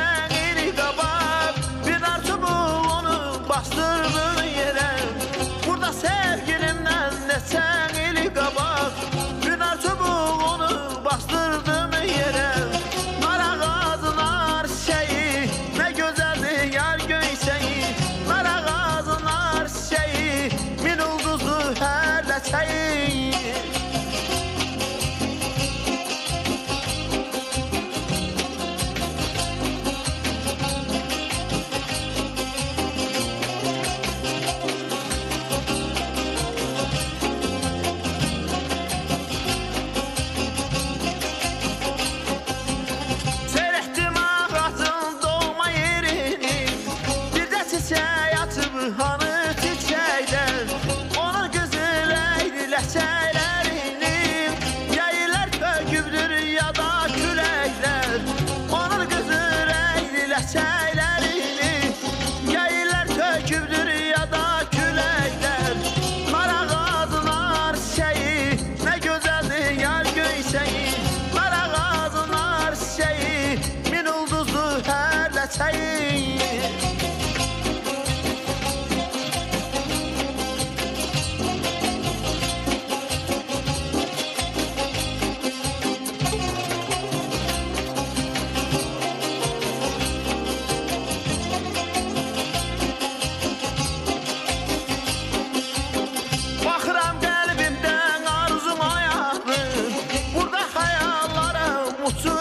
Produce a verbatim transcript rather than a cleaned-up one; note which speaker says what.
Speaker 1: neçen ili qabaq bir arzu bu onu bastırdın yere. Burada sevgilimden neçen ili qabaq bir arzu bu onu bastırdın yere. Nar ağacılar şeyi ne güzeldi yar göyseyi. Nar ağacılar şeyi min ulduzu her leçeyi. Hanı çiçekler, onun güzel lehçelerini yaylar kökübdür ya da külekler. Onun güzel lehçelerini yaylar kökübdür ya da külekler. Nar ağacılar şeyi ne güzeldi yar göyseyi. Nar ağacılar şeyi min ulduzlu her leçeyi. Uçur